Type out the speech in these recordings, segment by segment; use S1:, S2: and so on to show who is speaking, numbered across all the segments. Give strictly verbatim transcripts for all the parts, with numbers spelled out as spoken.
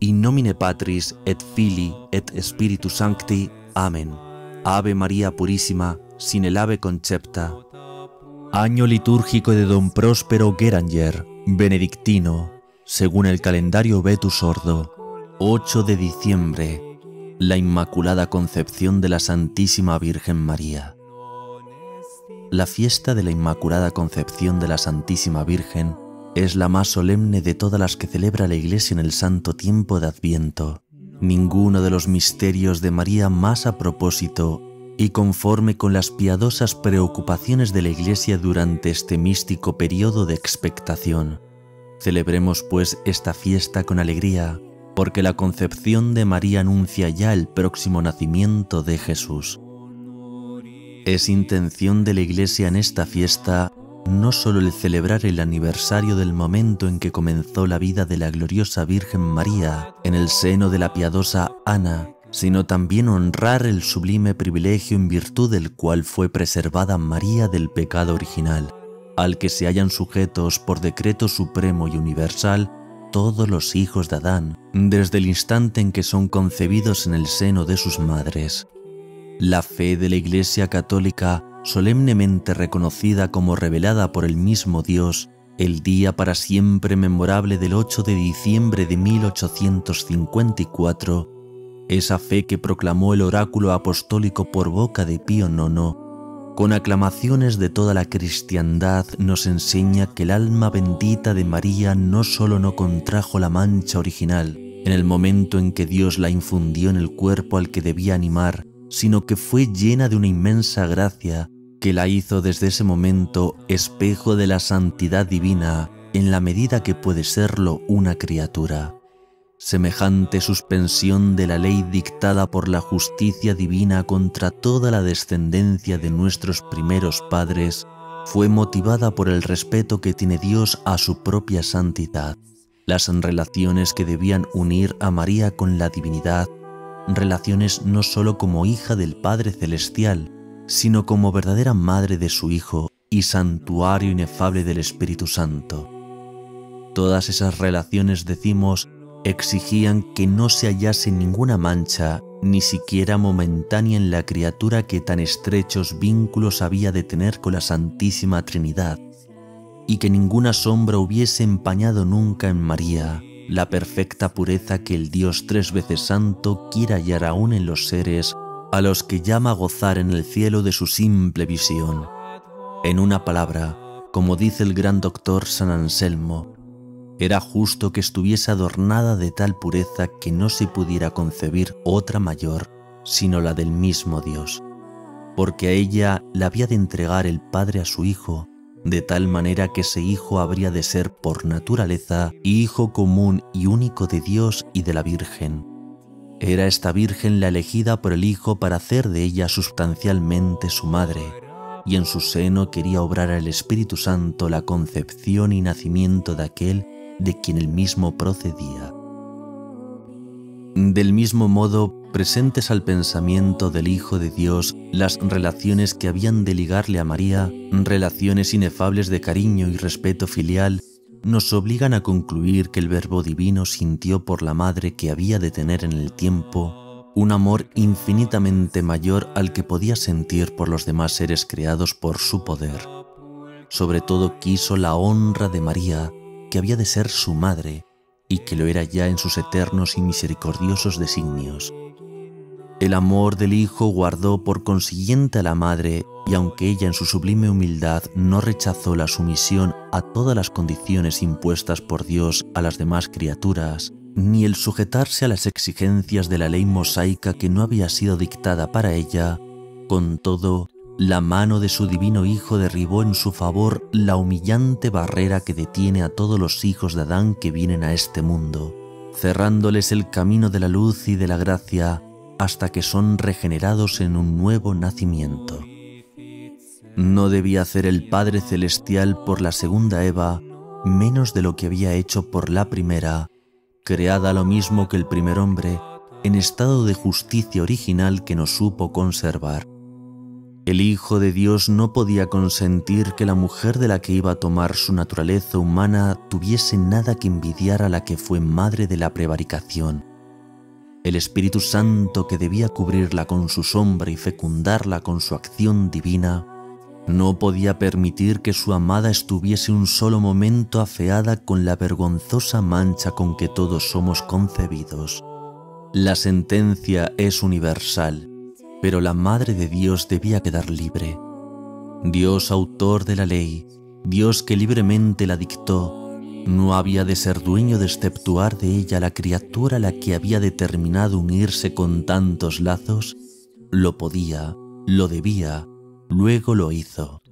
S1: In nomine Patris et Filii et Spiritus Sancti. Amen. Ave María Purísima, sin el ave concepta. Año litúrgico de Don Próspero Guéranger, benedictino, según el calendario Vetus Ordo, ocho de diciembre, la Inmaculada Concepción de la Santísima Virgen María. La fiesta de la Inmaculada Concepción de la Santísima Virgen es la más solemne de todas las que celebra la Iglesia en el santo tiempo de Adviento. Ninguno de los misterios de María más a propósito y conforme con las piadosas preocupaciones de la Iglesia durante este místico periodo de expectación. Celebremos pues esta fiesta con alegría, porque la concepción de María anuncia ya el próximo nacimiento de Jesús. Es intención de la Iglesia en esta fiesta no solo el celebrar el aniversario del momento en que comenzó la vida de la gloriosa Virgen María en el seno de la piadosa Ana, sino también honrar el sublime privilegio en virtud del cual fue preservada María del pecado original, al que se hallan sujetos por decreto supremo y universal todos los hijos de Adán, desde el instante en que son concebidos en el seno de sus madres. La fe de la Iglesia Católica, solemnemente reconocida como revelada por el mismo Dios, el día para siempre memorable del ocho de diciembre de mil ochocientos cincuenta y cuatro, esa fe que proclamó el oráculo apostólico por boca de Pío nono, con aclamaciones de toda la cristiandad, nos enseña que el alma bendita de María no solo no contrajo la mancha original en el momento en que Dios la infundió en el cuerpo al que debía animar, sino que fue llena de una inmensa gracia que la hizo desde ese momento espejo de la santidad divina en la medida que puede serlo una criatura. Semejante suspensión de la ley dictada por la justicia divina contra toda la descendencia de nuestros primeros padres fue motivada por el respeto que tiene Dios a su propia santidad. Las relaciones que debían unir a María con la divinidad, relaciones no sólo como hija del Padre Celestial, sino como verdadera madre de su Hijo y santuario inefable del Espíritu Santo. Todas esas relaciones, decimos, exigían que no se hallase ninguna mancha, ni siquiera momentánea en la criatura que tan estrechos vínculos había de tener con la Santísima Trinidad, y que ninguna sombra hubiese empañado nunca en María la perfecta pureza que el Dios tres veces santo quiere hallar aún en los seres a los que llama a gozar en el cielo de su simple visión. En una palabra, como dice el gran doctor San Anselmo, era justo que estuviese adornada de tal pureza que no se pudiera concebir otra mayor, sino la del mismo Dios, porque a ella la había de entregar el Padre a su Hijo, de tal manera que ese Hijo habría de ser por naturaleza Hijo común y único de Dios y de la Virgen. Era esta Virgen la elegida por el Hijo para hacer de ella sustancialmente su madre, y en su seno quería obrar el Espíritu Santo la concepción y nacimiento de aquel de quien él mismo procedía. Del mismo modo, presentes al pensamiento del Hijo de Dios las relaciones que habían de ligarle a María, relaciones inefables de cariño y respeto filial, nos obligan a concluir que el Verbo Divino sintió por la madre que había de tener en el tiempo un amor infinitamente mayor al que podía sentir por los demás seres creados por su poder. Sobre todo quiso la honra de María, que había de ser su madre, y que lo era ya en sus eternos y misericordiosos designios. El amor del Hijo guardó por consiguiente a la Madre, y aunque ella en su sublime humildad no rechazó la sumisión a todas las condiciones impuestas por Dios a las demás criaturas, ni el sujetarse a las exigencias de la ley mosaica que no había sido dictada para ella, con todo, la mano de su divino Hijo derribó en su favor la humillante barrera que detiene a todos los hijos de Adán que vienen a este mundo, cerrándoles el camino de la luz y de la gracia hasta que son regenerados en un nuevo nacimiento. No debía hacer el Padre Celestial por la segunda Eva menos de lo que había hecho por la primera, creada lo mismo que el primer hombre, en estado de justicia original que no supo conservar. El Hijo de Dios no podía consentir que la mujer de la que iba a tomar su naturaleza humana tuviese nada que envidiar a la que fue madre de la prevaricación. El Espíritu Santo, que debía cubrirla con su sombra y fecundarla con su acción divina, no podía permitir que su amada estuviese un solo momento afeada con la vergonzosa mancha con que todos somos concebidos. La sentencia es universal, pero la Madre de Dios debía quedar libre. Dios, autor de la ley, Dios que libremente la dictó, no había de ser dueño de exceptuar de ella la criatura a la que había determinado unirse con tantos lazos. Lo podía, lo debía, luego lo hizo.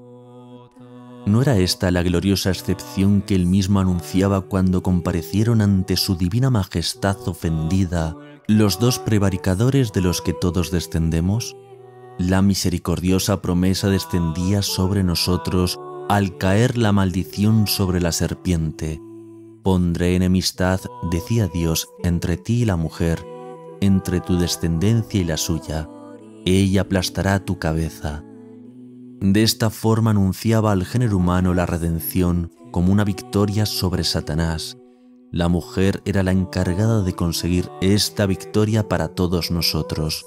S1: ¿No era esta la gloriosa excepción que él mismo anunciaba cuando comparecieron ante su divina majestad ofendida los dos prevaricadores de los que todos descendemos? La misericordiosa promesa descendía sobre nosotros al caer la maldición sobre la serpiente. Pondré enemistad, decía Dios, entre ti y la mujer, entre tu descendencia y la suya. Ella aplastará tu cabeza. De esta forma anunciaba al género humano la redención como una victoria sobre Satanás. La mujer era la encargada de conseguir esta victoria para todos nosotros.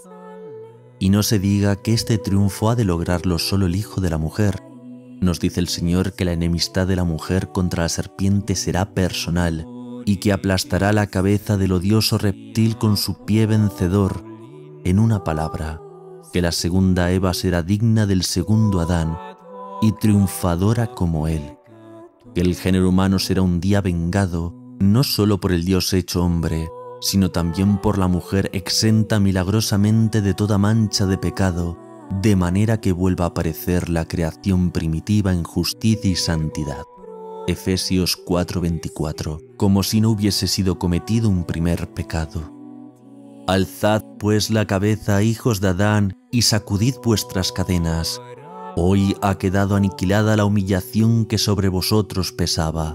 S1: Y no se diga que este triunfo ha de lograrlo solo el Hijo de la mujer. Nos dice el Señor que la enemistad de la mujer contra la serpiente será personal y que aplastará la cabeza del odioso reptil con su pie vencedor. En una palabra, que la segunda Eva será digna del segundo Adán y triunfadora como él. Que el género humano será un día vengado no solo por el Dios hecho hombre, sino también por la mujer exenta milagrosamente de toda mancha de pecado, de manera que vuelva a aparecer la creación primitiva en justicia y santidad. Efesios cuatro veinticuatro, como si no hubiese sido cometido un primer pecado. Alzad pues la cabeza, hijos de Adán, y sacudid vuestras cadenas. Hoy ha quedado aniquilada la humillación que sobre vosotros pesaba.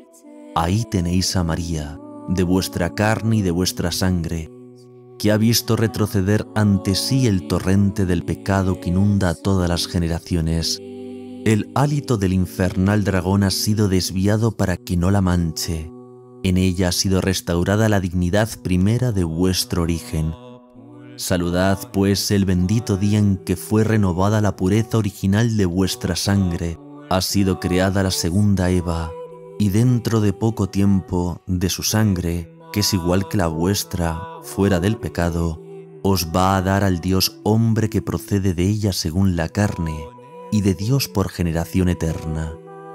S1: Ahí tenéis a María, de vuestra carne y de vuestra sangre, que ha visto retroceder ante sí el torrente del pecado que inunda a todas las generaciones. El hálito del infernal dragón ha sido desviado para que no la manche. En ella ha sido restaurada la dignidad primera de vuestro origen. Saludad, pues, el bendito día en que fue renovada la pureza original de vuestra sangre. Ha sido creada la segunda Eva, y dentro de poco tiempo, de su sangre, que es igual que la vuestra, fuera del pecado, os va a dar al Dios hombre que procede de ella según la carne, y de Dios por generación eterna.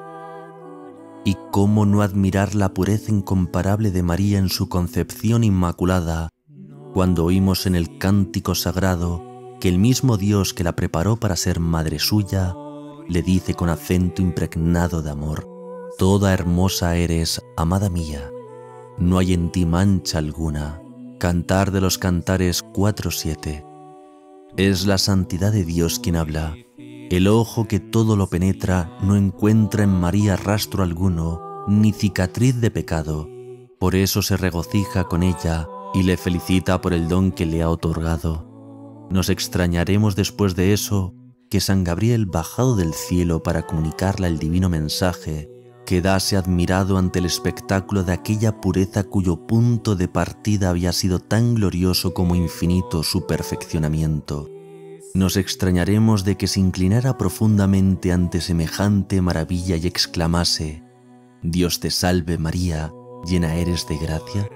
S1: ¿Y cómo no admirar la pureza incomparable de María en su concepción inmaculada, cuando oímos en el cántico sagrado que el mismo Dios que la preparó para ser madre suya, le dice con acento impregnado de amor: «Toda hermosa eres, amada mía, no hay en ti mancha alguna». Cantar de los Cantares cuatro siete. Es la santidad de Dios quien habla. El ojo que todo lo penetra no encuentra en María rastro alguno, ni cicatriz de pecado. Por eso se regocija con ella y le felicita por el don que le ha otorgado. Nos extrañaremos después de eso que San Gabriel, bajado del cielo para comunicarle el divino mensaje, quedase admirado ante el espectáculo de aquella pureza cuyo punto de partida había sido tan glorioso como infinito su perfeccionamiento. Nos extrañaremos de que se inclinara profundamente ante semejante maravilla y exclamase: «Dios te salve María, llena eres de gracia».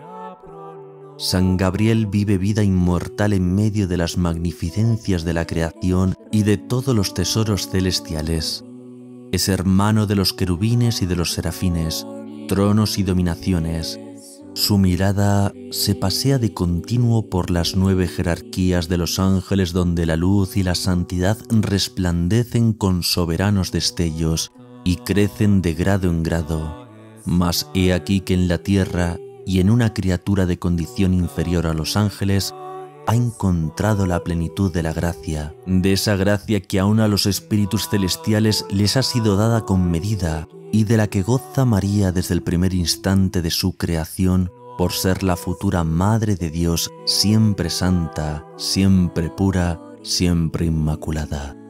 S1: San Gabriel vive vida inmortal en medio de las magnificencias de la creación y de todos los tesoros celestiales. Es hermano de los querubines y de los serafines, tronos y dominaciones. Su mirada se pasea de continuo por las nueve jerarquías de los ángeles, donde la luz y la santidad resplandecen con soberanos destellos y crecen de grado en grado. Mas he aquí que en la tierra y en una criatura de condición inferior a los ángeles ha encontrado la plenitud de la gracia, de esa gracia que aún a los espíritus celestiales les ha sido dada con medida y de la que goza María desde el primer instante de su creación, por ser la futura Madre de Dios, siempre santa, siempre pura, siempre inmaculada.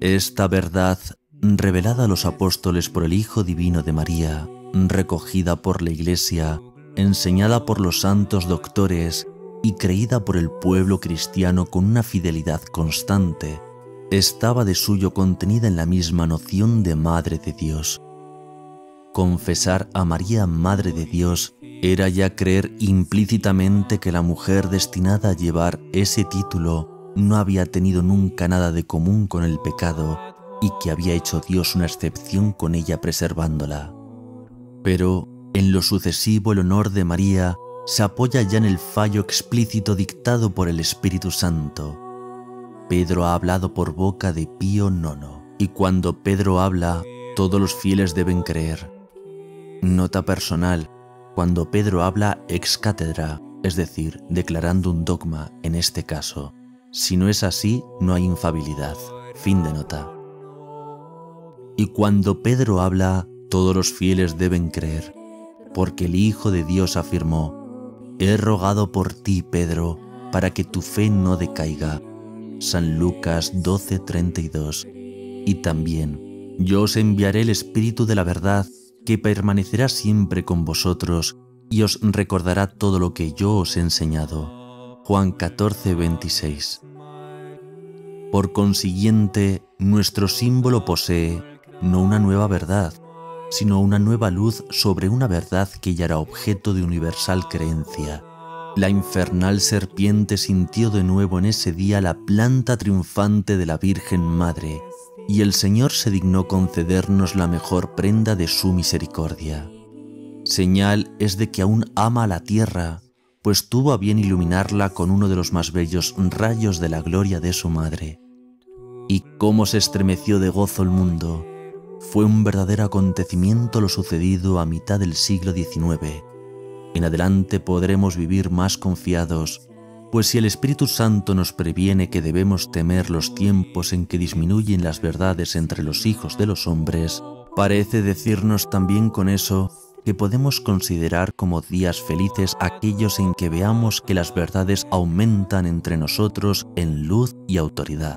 S1: Esta verdad, revelada a los apóstoles por el Hijo Divino de María, recogida por la Iglesia, enseñada por los santos doctores y creída por el pueblo cristiano con una fidelidad constante, estaba de suyo contenida en la misma noción de Madre de Dios. Confesar a María Madre de Dios era ya creer implícitamente que la mujer destinada a llevar ese título no había tenido nunca nada de común con el pecado y que había hecho Dios una excepción con ella preservándola. Pero, en lo sucesivo, el honor de María se apoya ya en el fallo explícito dictado por el Espíritu Santo. Pedro ha hablado por boca de Pío nono, y cuando Pedro habla, todos los fieles deben creer. Nota personal: cuando Pedro habla ex cátedra, es decir, declarando un dogma en este caso. Si no es así, no hay infalibilidad. Fin de nota. Y cuando Pedro habla, todos los fieles deben creer, porque el Hijo de Dios afirmó: «He rogado por ti, Pedro, para que tu fe no decaiga». San Lucas doce treinta y dos. Y también: «Yo os enviaré el Espíritu de la verdad, que permanecerá siempre con vosotros y os recordará todo lo que yo os he enseñado». Juan catorce veintiséis. Por consiguiente, nuestro símbolo posee no una nueva verdad, sino una nueva luz sobre una verdad que ya era objeto de universal creencia. La infernal serpiente sintió de nuevo en ese día la planta triunfante de la Virgen Madre, y el Señor se dignó concedernos la mejor prenda de su misericordia. Señal es de que aún ama a la tierra, pues tuvo a bien iluminarla con uno de los más bellos rayos de la gloria de su Madre. Y cómo se estremeció de gozo el mundo. Fue un verdadero acontecimiento lo sucedido a mitad del siglo diecinueve. En adelante podremos vivir más confiados, pues si el Espíritu Santo nos previene que debemos temer los tiempos en que disminuyen las verdades entre los hijos de los hombres, parece decirnos también con eso que podemos considerar como días felices aquellos en que veamos que las verdades aumentan entre nosotros en luz y autoridad.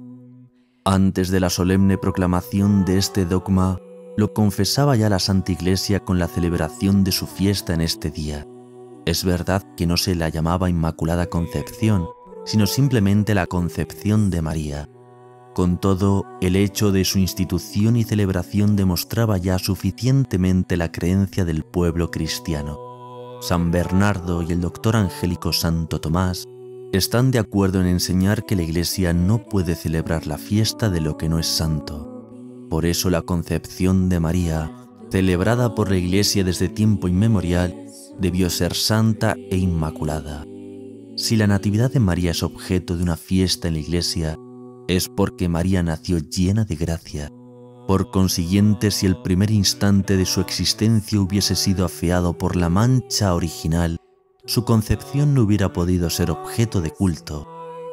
S1: Antes de la solemne proclamación de este dogma, lo confesaba ya la Santa Iglesia con la celebración de su fiesta en este día. Es verdad que no se la llamaba Inmaculada Concepción, sino simplemente la Concepción de María. Con todo, el hecho de su institución y celebración demostraba ya suficientemente la creencia del pueblo cristiano. San Bernardo y el doctor angélico Santo Tomás están de acuerdo en enseñar que la Iglesia no puede celebrar la fiesta de lo que no es santo. Por eso la Concepción de María, celebrada por la Iglesia desde tiempo inmemorial, debió ser santa e inmaculada. Si la Natividad de María es objeto de una fiesta en la Iglesia, es porque María nació llena de gracia. Por consiguiente, si el primer instante de su existencia hubiese sido afeado por la mancha original, su concepción no hubiera podido ser objeto de culto.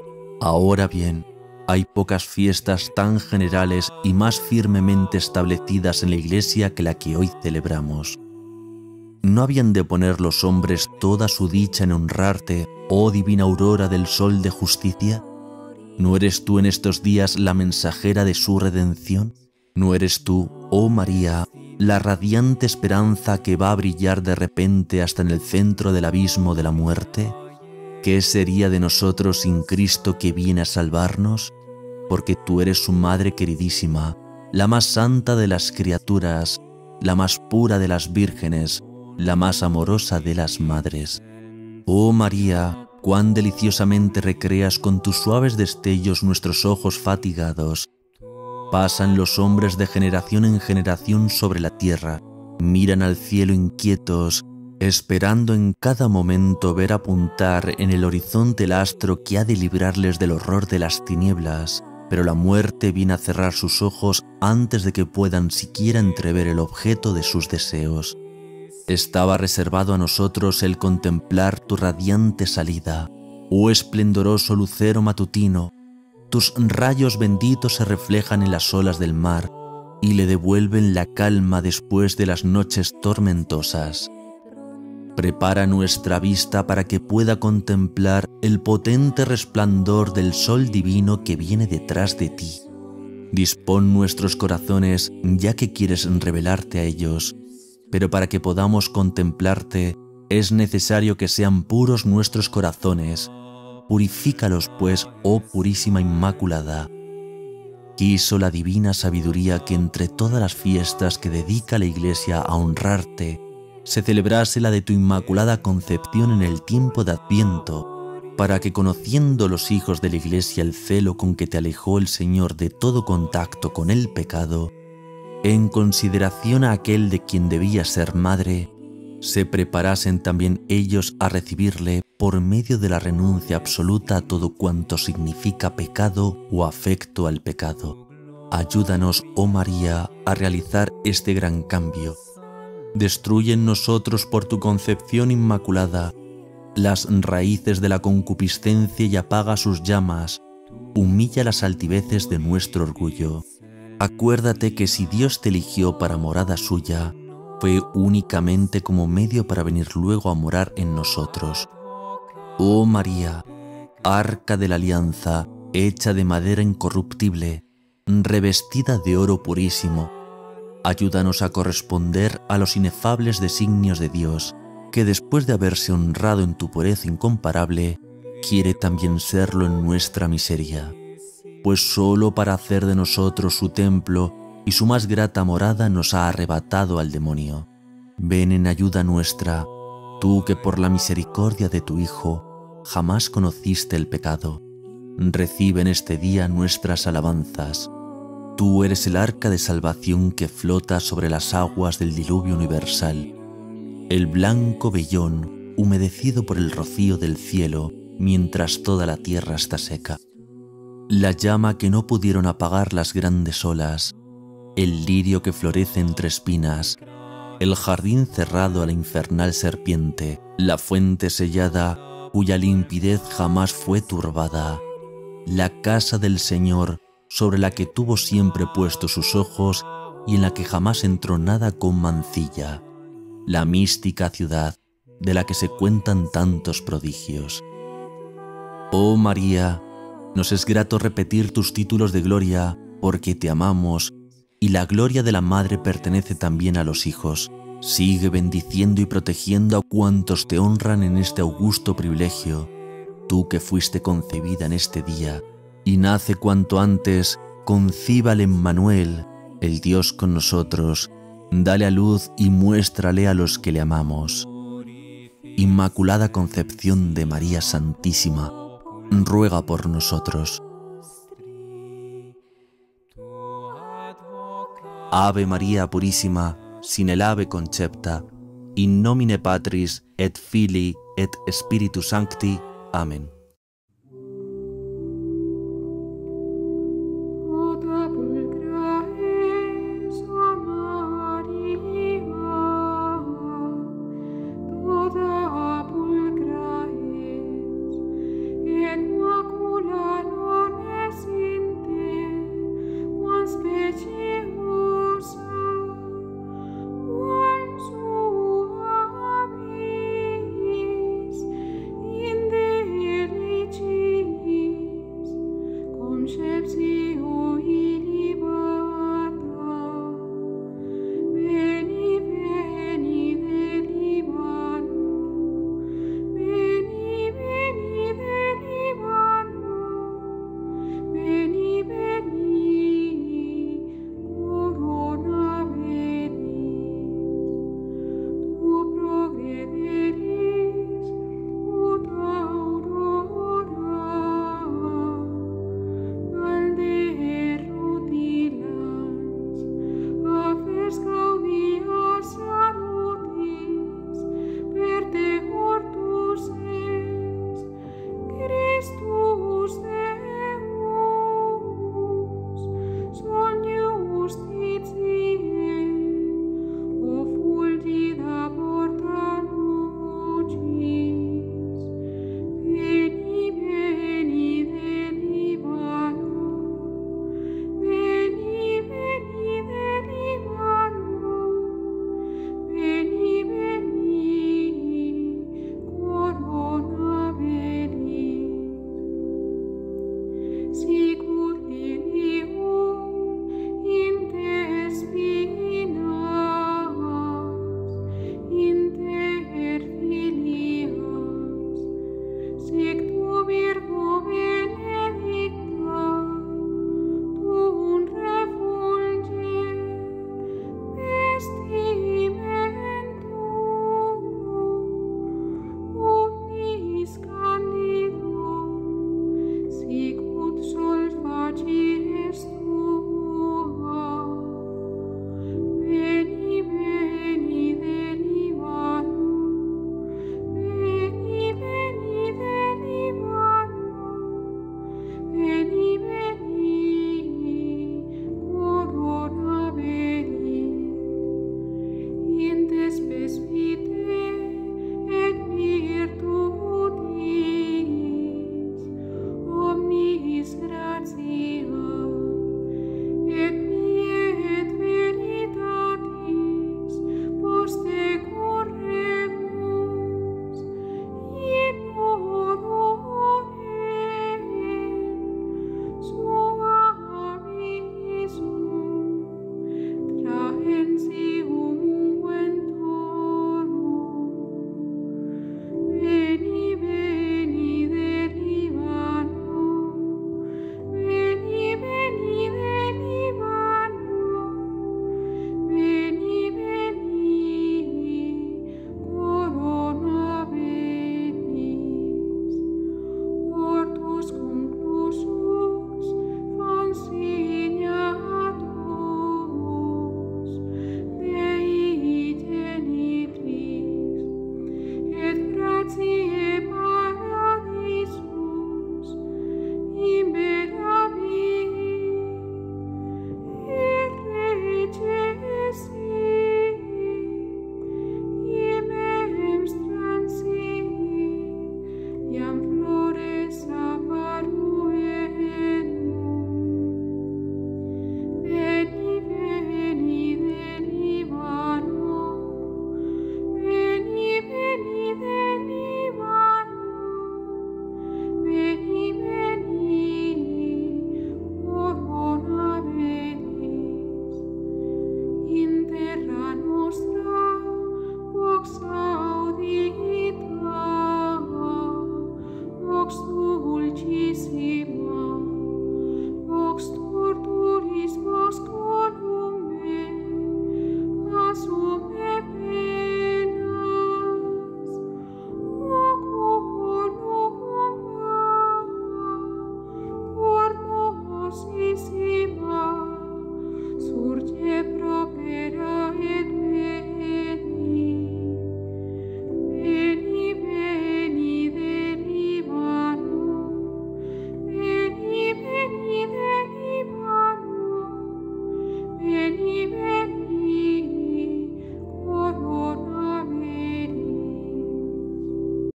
S1: Ahora bien, hay pocas fiestas tan generales y más firmemente establecidas en la Iglesia que la que hoy celebramos. ¿No habían de poner los hombres toda su dicha en honrarte, oh divina aurora del sol de justicia? ¿No eres tú en estos días la mensajera de su redención? ¿No eres tú, oh María, la radiante esperanza que va a brillar de repente hasta en el centro del abismo de la muerte? ¿Qué sería de nosotros sin Cristo que viene a salvarnos? Porque tú eres su Madre queridísima, la más santa de las criaturas, la más pura de las vírgenes, la más amorosa de las madres. Oh María, cuán deliciosamente recreas con tus suaves destellos nuestros ojos fatigados. Pasan los hombres de generación en generación sobre la tierra, miran al cielo inquietos, esperando en cada momento ver apuntar en el horizonte el astro que ha de librarles del horror de las tinieblas, pero la muerte viene a cerrar sus ojos antes de que puedan siquiera entrever el objeto de sus deseos. Estaba reservado a nosotros el contemplar tu radiante salida, oh esplendoroso lucero matutino. Tus rayos benditos se reflejan en las olas del mar y le devuelven la calma después de las noches tormentosas. Prepara nuestra vista para que pueda contemplar el potente resplandor del sol divino que viene detrás de ti. Dispón nuestros corazones, ya que quieres revelarte a ellos, pero para que podamos contemplarte es necesario que sean puros nuestros corazones. Purifícalos, pues, oh Purísima Inmaculada. Quiso la divina sabiduría que entre todas las fiestas que dedica la Iglesia a honrarte, se celebrase la de tu Inmaculada Concepción en el tiempo de Adviento, para que, conociendo los hijos de la Iglesia el celo con que te alejó el Señor de todo contacto con el pecado, en consideración a aquel de quien debía ser madre, se preparasen también ellos a recibirle por medio de la renuncia absoluta a todo cuanto significa pecado o afecto al pecado. Ayúdanos, oh María, a realizar este gran cambio. Destruye en nosotros por tu concepción inmaculada las raíces de la concupiscencia y apaga sus llamas, humilla las altiveces de nuestro orgullo. Acuérdate que si Dios te eligió para morada suya, fue únicamente como medio para venir luego a morar en nosotros. Oh María, arca de la alianza, hecha de madera incorruptible, revestida de oro purísimo, ayúdanos a corresponder a los inefables designios de Dios, que después de haberse honrado en tu pureza incomparable, quiere también serlo en nuestra miseria, pues sólo para hacer de nosotros su templo y su más grata morada nos ha arrebatado al demonio. Ven en ayuda nuestra, tú que por la misericordia de tu Hijo jamás conociste el pecado. Recibe en este día nuestras alabanzas. Tú eres el arca de salvación que flota sobre las aguas del diluvio universal, el blanco vellón humedecido por el rocío del cielo mientras toda la tierra está seca, la llama que no pudieron apagar las grandes olas, el lirio que florece entre espinas, el jardín cerrado a la infernal serpiente, la fuente sellada cuya limpidez jamás fue turbada, la casa del Señor sobre la que tuvo siempre puestos sus ojos y en la que jamás entró nada con mancilla, la mística ciudad de la que se cuentan tantos prodigios. Oh María, nos es grato repetir tus títulos de gloria porque te amamos y la gloria de la Madre pertenece también a los hijos. Sigue bendiciendo y protegiendo a cuantos te honran en este augusto privilegio, tú que fuiste concebida en este día, y nace cuanto antes, conciba al Emmanuel, el Dios con nosotros, dale a luz y muéstrale a los que le amamos. Inmaculada Concepción de María Santísima, ruega por nosotros. Ave María Purísima, sin el ave concepta, in nomine Patris et Filii et Spiritus Sancti. Amén.